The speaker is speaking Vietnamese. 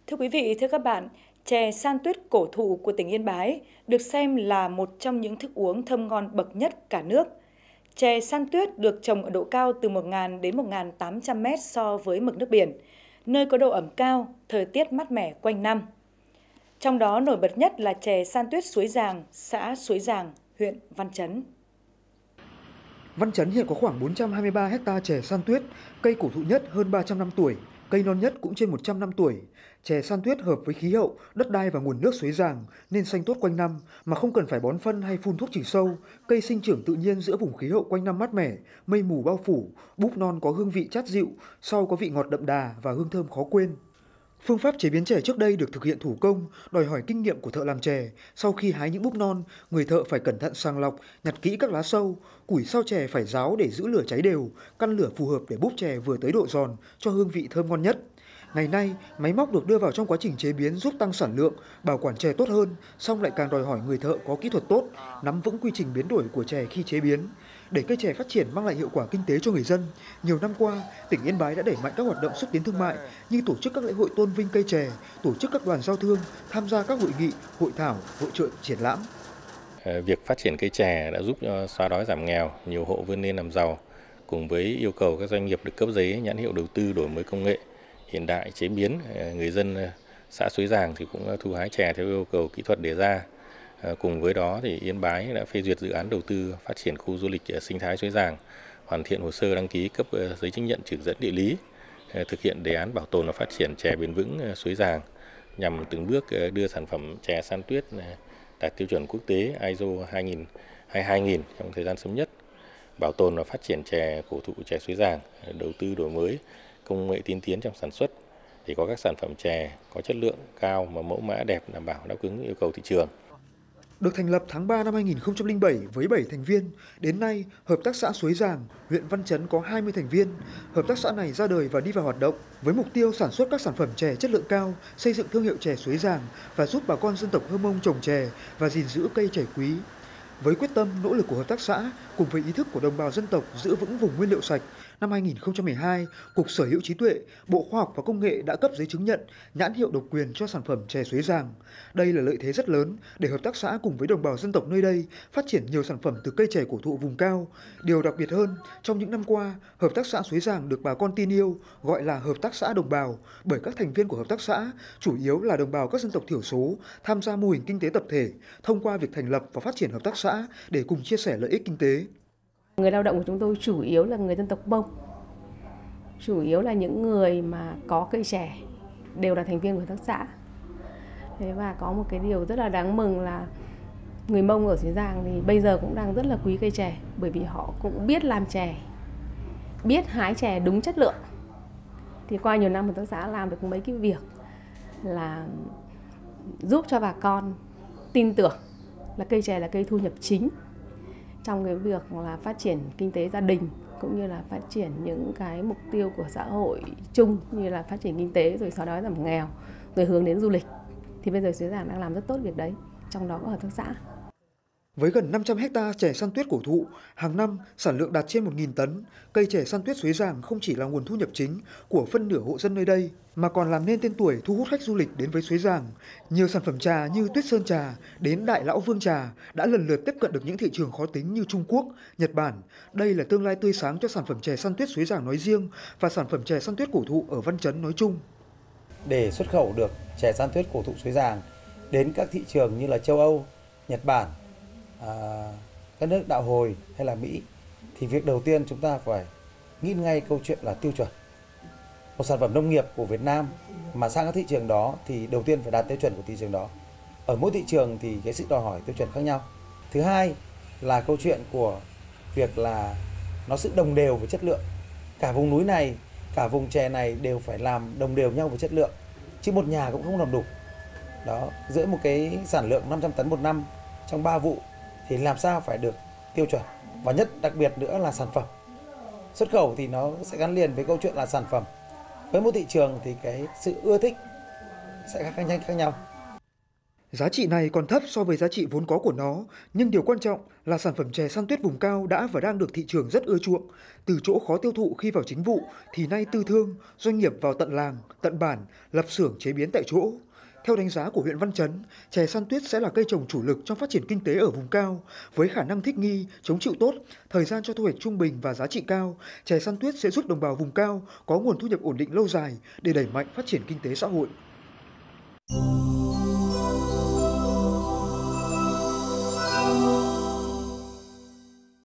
Thưa quý vị, thưa các bạn, chè san tuyết cổ thụ của tỉnh Yên Bái được xem là một trong những thức uống thơm ngon bậc nhất cả nước. Chè san tuyết được trồng ở độ cao từ 1.000 đến 1.800 mét so với mực nước biển, nơi có độ ẩm cao, thời tiết mát mẻ quanh năm. Trong đó nổi bật nhất là chè san tuyết Suối Giàng, xã Suối Giàng, huyện Văn Chấn. Văn Chấn hiện có khoảng 423 ha chè san tuyết, cây cổ thụ nhất hơn 300 năm tuổi, cây non nhất cũng trên 100 năm tuổi. Chè san tuyết hợp với khí hậu, đất đai và nguồn nước Suối Giàng nên xanh tốt quanh năm mà không cần phải bón phân hay phun thuốc trừ sâu. Cây sinh trưởng tự nhiên giữa vùng khí hậu quanh năm mát mẻ, mây mù bao phủ, búp non có hương vị chát dịu, sau có vị ngọt đậm đà và hương thơm khó quên. Phương pháp chế biến chè trước đây được thực hiện thủ công, đòi hỏi kinh nghiệm của thợ làm chè. Sau khi hái những búp non, người thợ phải cẩn thận sàng lọc, nhặt kỹ các lá sâu. Củi sau chè phải ráo để giữ lửa cháy đều, căn lửa phù hợp để búp chè vừa tới độ giòn, cho hương vị thơm ngon nhất. Ngày nay, máy móc được đưa vào trong quá trình chế biến giúp tăng sản lượng, bảo quản chè tốt hơn, song lại càng đòi hỏi người thợ có kỹ thuật tốt, nắm vững quy trình biến đổi của chè khi chế biến. Để cây chè phát triển mang lại hiệu quả kinh tế cho người dân, nhiều năm qua, tỉnh Yên Bái đã đẩy mạnh các hoạt động xúc tiến thương mại như tổ chức các lễ hội tôn vinh cây chè, tổ chức các đoàn giao thương, tham gia các hội nghị, hội thảo, hội chợ, triển lãm. Việc phát triển cây chè đã giúp xóa đói giảm nghèo, nhiều hộ vươn lên làm giàu, cùng với yêu cầu các doanh nghiệp được cấp giấy nhãn hiệu đầu tư đổi mới công nghệ hiện đại chế biến, người dân xã Suối Giàng thì cũng thu hái chè theo yêu cầu kỹ thuật đề ra. Cùng với đó thì Yên Bái đã phê duyệt dự án đầu tư phát triển khu du lịch sinh thái Suối Giàng, hoàn thiện hồ sơ đăng ký cấp giấy chứng nhận chỉ dẫn địa lý, thực hiện đề án bảo tồn và phát triển chè bền vững Suối Giàng nhằm từng bước đưa sản phẩm chè san tuyết đạt tiêu chuẩn quốc tế ISO 2000 trong thời gian sớm nhất, bảo tồn và phát triển chè cổ thụ chè Suối Giàng, đầu tư đổi mới công nghệ tiên tiến trong sản xuất để có các sản phẩm chè có chất lượng cao mà mẫu mã đẹp, đảm bảo đáp ứng yêu cầu thị trường. Được thành lập tháng 3 năm 2007 với 7 thành viên, đến nay, Hợp tác xã Suối Giàng, huyện Văn Chấn có 20 thành viên. Hợp tác xã này ra đời và đi vào hoạt động với mục tiêu sản xuất các sản phẩm chè chất lượng cao, xây dựng thương hiệu chè Suối Giàng và giúp bà con dân tộc Hơ Mông trồng chè và gìn giữ cây chè quý. Với quyết tâm, nỗ lực của hợp tác xã cùng với ý thức của đồng bào dân tộc giữ vững vùng nguyên liệu sạch, năm 2012, Cục Sở hữu trí tuệ, Bộ Khoa học và Công nghệ đã cấp giấy chứng nhận nhãn hiệu độc quyền cho sản phẩm chè Suối Giàng. Đây là lợi thế rất lớn để hợp tác xã cùng với đồng bào dân tộc nơi đây phát triển nhiều sản phẩm từ cây chè cổ thụ vùng cao. Điều đặc biệt hơn, trong những năm qua, hợp tác xã Suối Giàng được bà con tin yêu gọi là hợp tác xã đồng bào bởi các thành viên của hợp tác xã chủ yếu là đồng bào các dân tộc thiểu số tham gia mô hình kinh tế tập thể thông qua việc thành lập và phát triển hợp tác xã để cùng chia sẻ lợi ích kinh tế. Người lao động của chúng tôi chủ yếu là người dân tộc Mông, chủ yếu là những người mà có cây chè, đều là thành viên của hợp tác xã. Thế và có một cái điều rất là đáng mừng là người Mông ở Suối Giàng thì bây giờ cũng đang rất là quý cây chè, bởi vì họ cũng biết làm chè, biết hái chè đúng chất lượng. Thì qua nhiều năm hợp tác xã làm được mấy cái việc là giúp cho bà con tin tưởng là cây chè là cây thu nhập chính trong cái việc là phát triển kinh tế gia đình cũng như là phát triển những cái mục tiêu của xã hội chung như là phát triển kinh tế rồi xóa đói giảm nghèo rồi hướng đến du lịch. Thì bây giờ Suối Giàng đang làm rất tốt việc đấy, trong đó có hợp tác xã. Với gần 500 ha chè san tuyết cổ thụ, hàng năm sản lượng đạt trên 1.000 tấn, cây chè san tuyết Suối Giàng không chỉ là nguồn thu nhập chính của phân nửa hộ dân nơi đây, mà còn làm nên tên tuổi thu hút khách du lịch đến với Suối Giàng. Nhiều sản phẩm trà như Tuyết Sơn trà đến Đại Lão Vương trà đã lần lượt tiếp cận được những thị trường khó tính như Trung Quốc, Nhật Bản. Đây là tương lai tươi sáng cho sản phẩm chè san tuyết Suối Giàng nói riêng và sản phẩm chè san tuyết cổ thụ ở Văn Chấn nói chung. Để xuất khẩu được chè san tuyết cổ thụ Suối Giàng đến các thị trường như là châu Âu, Nhật Bản, các nước đạo hồi hay là Mỹ, thì việc đầu tiên chúng ta phải nghĩ ngay câu chuyện là tiêu chuẩn. Một sản phẩm nông nghiệp của Việt Nam mà sang các thị trường đó thì đầu tiên phải đạt tiêu chuẩn của thị trường đó. Ở mỗi thị trường thì cái sự đòi hỏi tiêu chuẩn khác nhau. Thứ hai là câu chuyện của việc là nó sự đồng đều về chất lượng. Cả vùng núi này, cả vùng chè này đều phải làm đồng đều nhau về chất lượng, chứ một nhà cũng không làm đủ. Đó, giữa một cái sản lượng 500 tấn một năm trong 3 vụ thì làm sao phải được tiêu chuẩn. Và nhất đặc biệt nữa là sản phẩm. Xuất khẩu thì nó sẽ gắn liền với câu chuyện là sản phẩm. Với một thị trường thì cái sự ưa thích sẽ khác nhau. Giá trị này còn thấp so với giá trị vốn có của nó, nhưng điều quan trọng là sản phẩm chè săn tuyết vùng cao đã và đang được thị trường rất ưa chuộng. Từ chỗ khó tiêu thụ khi vào chính vụ thì nay tư thương, doanh nghiệp vào tận làng, tận bản, lập xưởng chế biến tại chỗ. Theo đánh giá của huyện Văn Chấn, chè săn tuyết sẽ là cây trồng chủ lực trong phát triển kinh tế ở vùng cao. Với khả năng thích nghi, chống chịu tốt, thời gian cho thu hoạch trung bình và giá trị cao, chè săn tuyết sẽ giúp đồng bào vùng cao có nguồn thu nhập ổn định lâu dài để đẩy mạnh phát triển kinh tế xã hội.